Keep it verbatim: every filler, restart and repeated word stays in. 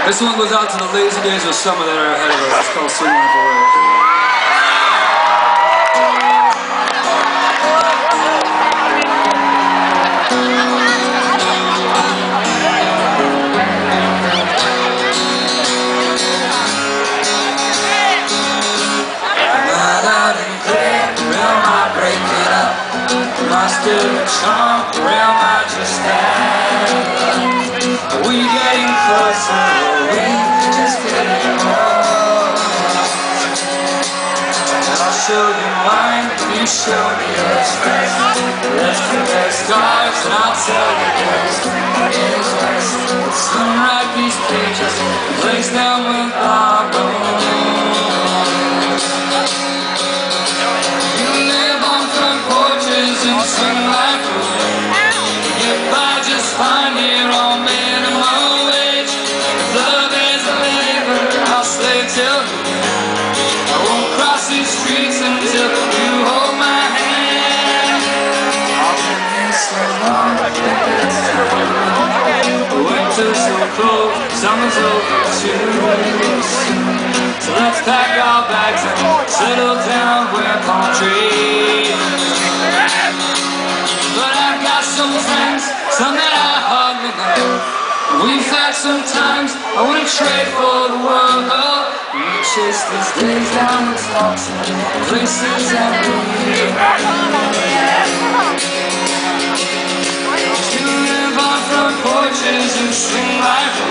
This one goes out to the lazy days of summer that are ahead of us. It's called Sing Life Away. Still a charm, where am I just at? Are we getting closer? Are we just getting close? I'll show you mine, you show me yours first. Let's compare stars and I'll tell you yours is worse. Some write these pages and place them with borrowed. Sing life away. If I just find it on minimum wage, if love is a labor, I'll slave till the end. I won't cross these streets until you hold my hand. I've been here so long, it's time. Winter's so cold, summer's over too soon. So let's pack our bags and settle down where palm trees. Some friends, some that I hardly know. We've had some times I wouldn't trade for the world. We chase these days down the talks and places that we to live on front porches and sing life away.